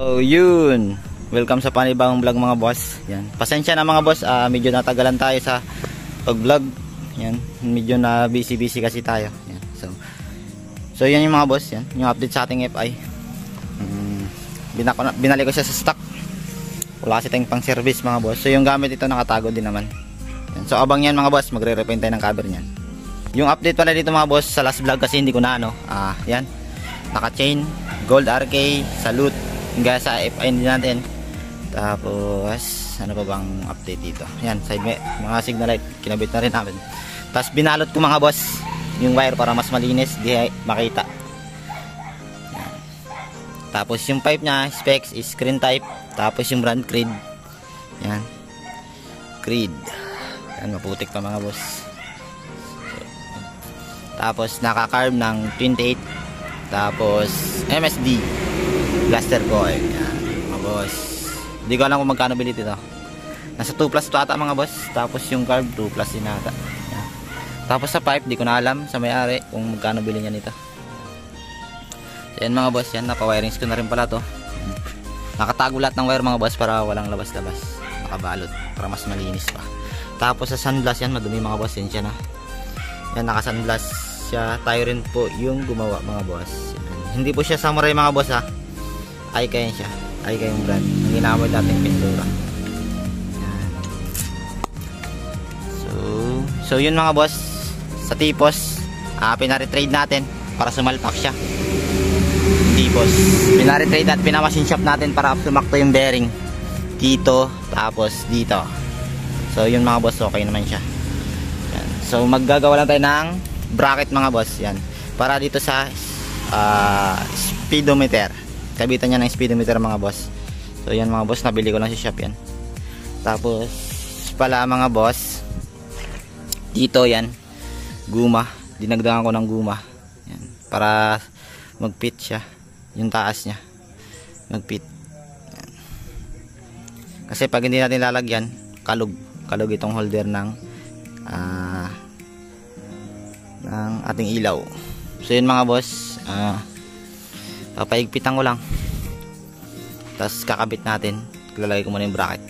So yun, welcome sa panibagong vlog mga boss. Yan. Pasensya na mga boss, medyo natagalan tayo sa pag-vlog. Yan, medyo na busy kasi tayo. Yan. So yan yung mga boss, yan, yung update sa ating FI. Binalik ko siya sa stock. Wala kasi tayong pang service mga boss. So yung gamit ito nakatago din naman. Yan. So abang yan mga boss, magre-repaint tayo ng cover niyan. Yung update pala dito mga boss sa last vlog kasi hindi ko na yan. Naka-chain, gold RK, salute, hanggang sa FI natin. Tapos ano pa bang update dito? Yan, side mga signal light, kinabit na rin namin. Tapos binalot ko mga boss yung wire para mas malinis, di makita. Yan. Tapos yung pipe nya, specs is screen type. Tapos yung brand Creed. Yan, Creed. Yan, maputik pa mga boss. Tapos naka-carb ng 28. Tapos MSD blaster coil. Yan, mga boss. Hindi ko alam kung magkano bili ito. Nasa 2 plus ito ata mga boss. Tapos yung carb 2 plus din ata. Yan. Tapos sa pipe, di ko na alam sa may-ari kung magkano bili niya nito. So yan mga boss, yan, napa-wirings ko na rin pala to. Yan. Nakatago lahat ng wire mga boss para walang labas-labas. Nakabalot para mas malinis pa. Tapos sa sunglass yan, madumi mga boss, yan siya na. Yan, naka-sunglass siya. Tayo rin po yung gumawa mga boss. Yan. Hindi po siya samurai mga boss ha. Aika yan siya. Aika yung brand. Ang ginamit natin pintura. Yan. So yun mga boss. Sa tipos, pinaretrade natin para sumalpak siya. Tipos. Pinaretrade at pinamachine shop natin para sumakto yung bearing. Dito, tapos dito. So yun mga boss, okay naman siya. Yan. So maggagawa lang tayo ng bracket mga boss. Yan. Para dito sa speedometer. Kabitan niya ng speedometer mga boss. So yan mga boss, nabili ko lang sa shop yan. Tapos pala mga boss, dito yan, guma. Dinagdagan ko ng guma. Yan. Para mag-fit siya. Yung taas niya. Mag-fit. Yan. Kasi pag hindi natin lalagyan, kalug itong holder ng ating ilaw. So yun mga boss, papaigpitan ko lang, tapos kakabit natin. Lalagay ko muna yung bracket.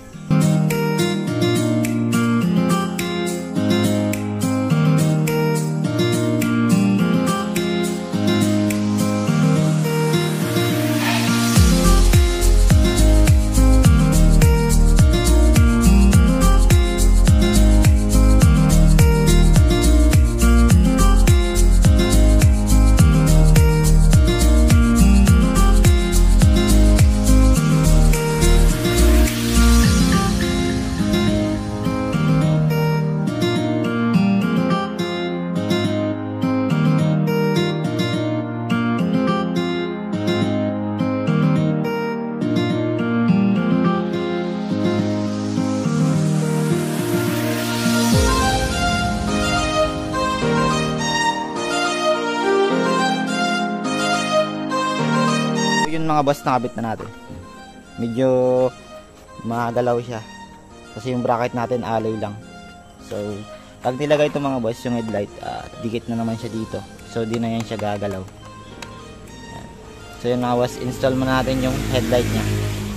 Yun mga boss, nakabit na natin. Medyo magalaw siya kasi yung bracket natin alloy lang. So pag nilagay ito mga boss, yung headlight, dikit na naman siya dito. So di na yan siya gagalaw. Yan. So yun mga boss, install muna natin yung headlight nya.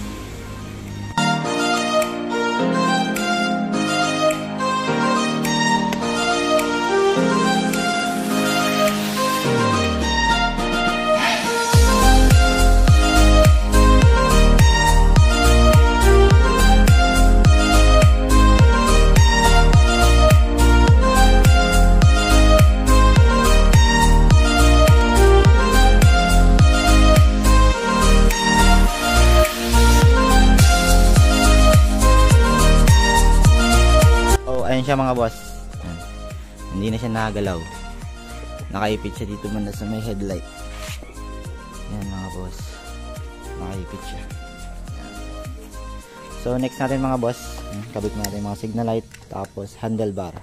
Ayan siya mga boss. Ayan. Hindi na siya nagalaw. Nakaipit siya dito man sa may headlight. Ayan mga boss, nakaipit siya. Ayan. So next natin mga boss, kabit natin mga signal light, tapos handlebar.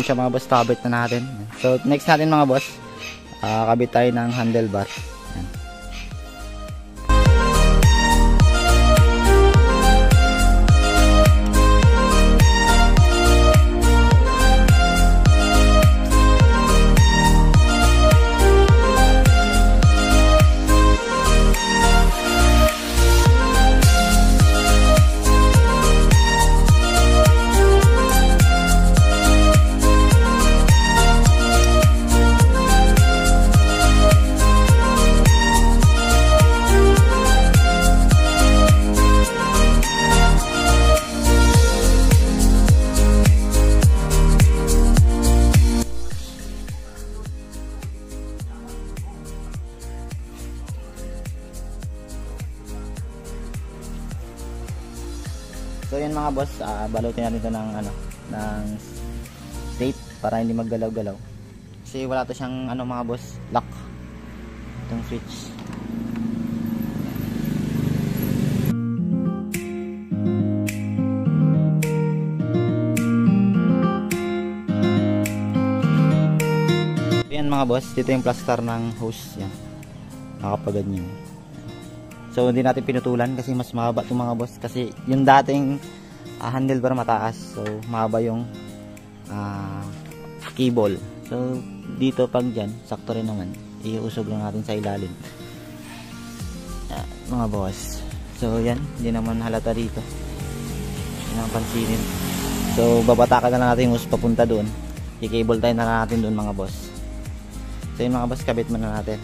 yun siya mga boss, kabit na natin. So next natin mga boss, kabit tayo ng handlebar. Yan. So yun mga boss, balutin natin ito ng ng tape para hindi maggalaw-galaw. Kasi wala to siyang mga boss, lock. Itong switch. Yan mga boss, dito yung plaster ng hose. Yan. Nakapaganyan. So hindi natin pinutulan kasi mas mahaba itong mga boss, kasi yung dating handlebar mataas, so mahaba yung cable. So dito pag dyan, sakto rin naman, iusog lang natin sa ilalim. Mga boss, so yan, hindi naman halata dito, hindi naman pansinin. So babatakan na natin yung hose papunta doon, i-cable tayo na natin doon mga boss. So yun mga boss, kabit muna natin.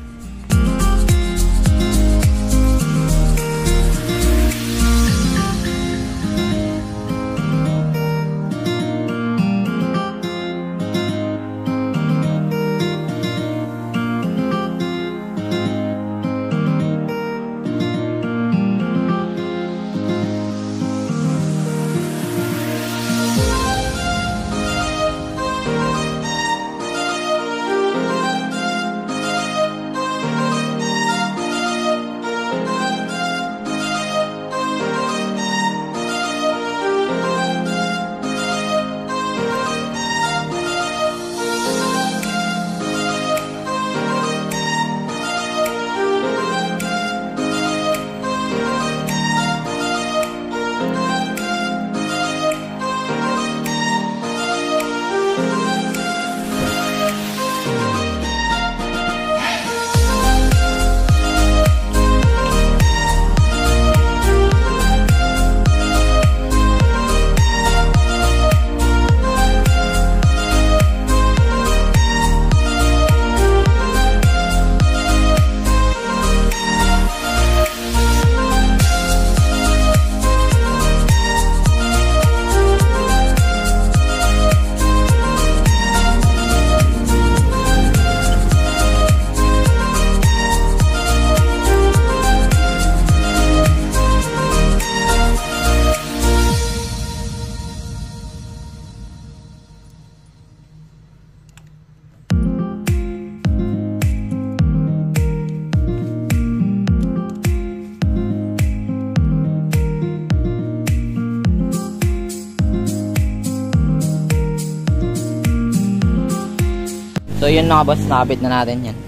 So yun mga boss, nakabit na natin yan.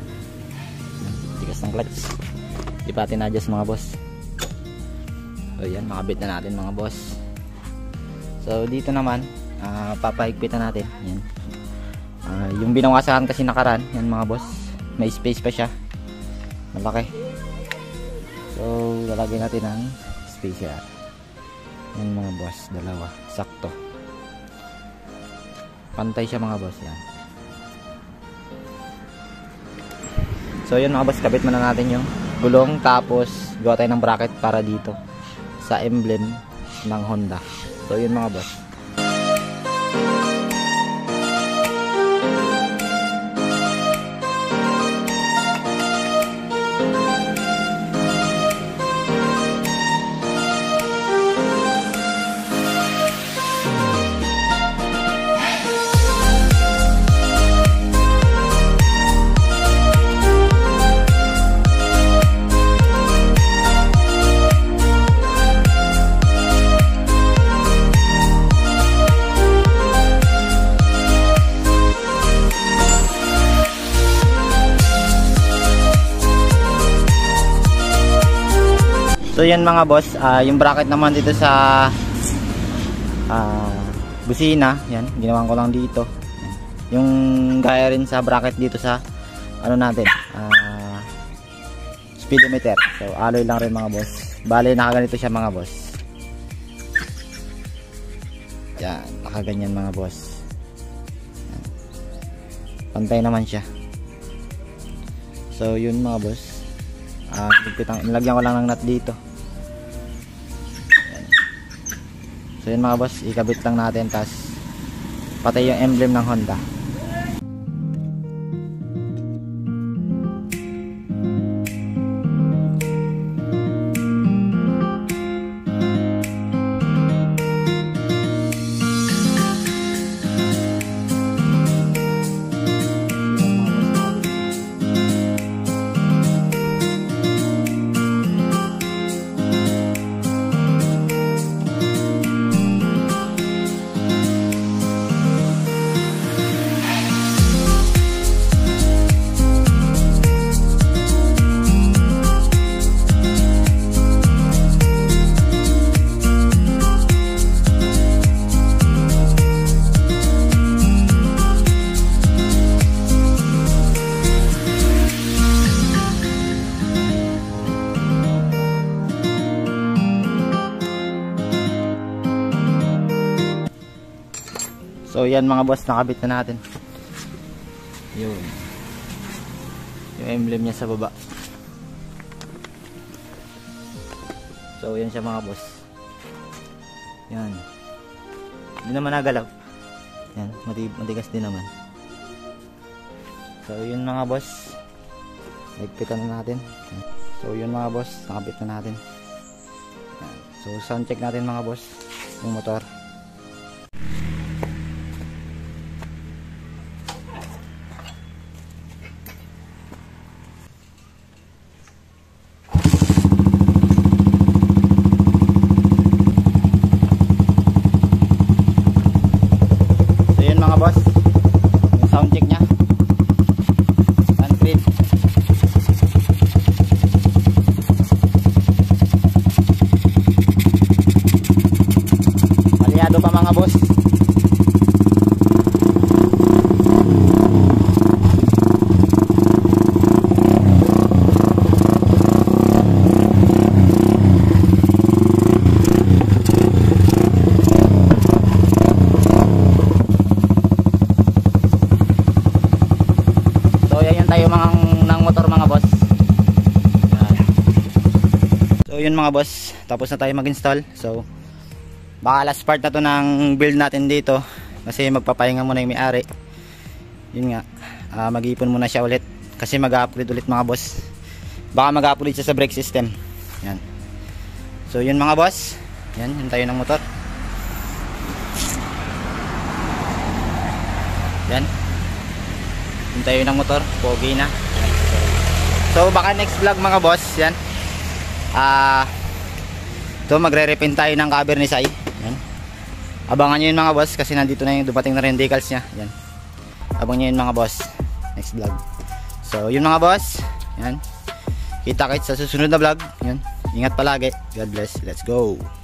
Tigas ng clutch. Di pa tinadjust mga boss. So yan, nakabit na natin mga boss. So dito naman, papahigpitan natin. Yan. Yung binawasahan kasi nakaraan, yan mga boss. May space pa siya. Malaki. So lalagyan natin ng space yan. Yan mga boss, dalawa. Sakto. Pantay siya mga boss yan. So yun mga boss, kabit muna natin yung gulong, tapos gawa tayo ng bracket para dito sa emblem ng Honda. So yun mga boss. So yan mga boss, yung bracket naman dito sa busina, yan, ginawan ko lang dito. Yung gaya rin sa bracket dito sa ano natin, speedometer. So alloy lang rin mga boss. Bale nakaganito siya mga boss. Yan, nakaganyan mga boss. Yan. Pantay naman siya. So yun mga boss. Nilagyan ko lang ng nut dito. Yan. So yun mga boss, ikabit lang natin, tas patay yung emblem ng Honda. So yan mga boss, nakabit na natin. Yun. Yung emblem niya sa baba. So yan siya mga boss. Yan. Hindi naman nagalaw. Yan, matigas din naman. So yun mga boss. Nagpitan na natin. So yun mga boss, nakabit na natin. Yan. So sound check natin mga boss yung motor. Boss, yung sound check nya concrete. Aliado pa mga boss. Tayo ng motor mga boss. So yun mga boss, tapos na tayo mag-install. So baka last part na to ng build natin dito, kasi magpapahinga muna yung may-ari. Yun nga, mag-iipon muna siya ulit kasi mag-upgrade ulit mga boss. Baka mag-upgrade siya sa brake system. Yan. So yun mga boss, yan, yun tayo ng motor. Yan, yun tayo ng motor, pogi na. So baka next vlog mga boss, yan, ito magre-repaint tayo ng cover ni Sai. Yan, abangan nyo yun mga boss, kasi nandito na yung dumating na rin decals nya. Yan, abangan nyo yun mga boss, next vlog. So yun mga boss, yan, kita-kits sa susunod na vlog. Yan, ingat palagi, God bless, let's go.